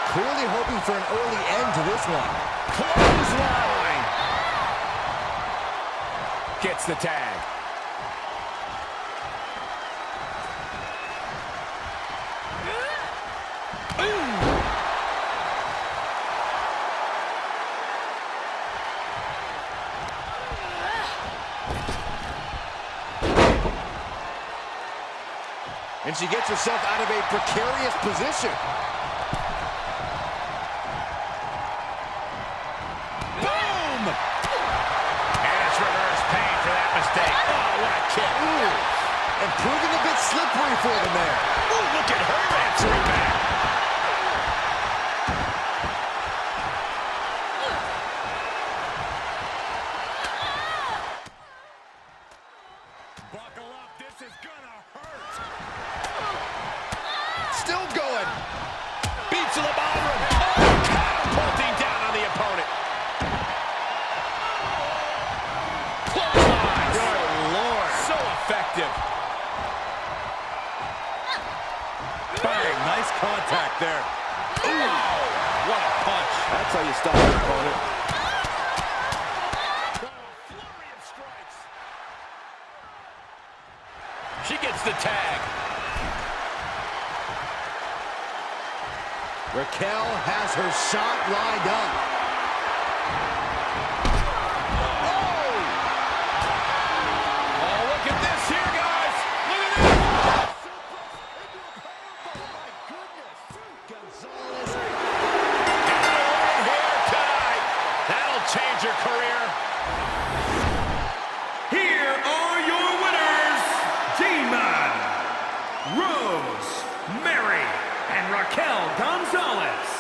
Clearly hoping for an early end to this one. Clothesline. Gets the tag. And she gets herself out of a precarious position. Boom! And it's reverse pain for that mistake. Oh, what a kick. Ooh. And proving a bit slippery for them there. Ooh, look at her answering back. Buckle up, this is gonna hurt. Still going. Beats to the ballroom. Oh, catapulting down on the opponent. Clothesline. Good Lord. So effective. Bang, nice contact there. Ooh, what a punch. That's how you stop your opponent. Flurry of strikes. She gets the tag. Raquel has her shot lined up. Oh, look at this here, guys. Look at this. And here tonight. That'll change your career. Here are your winners, Demon, Rose, Mary, and Raquel Gonzalez.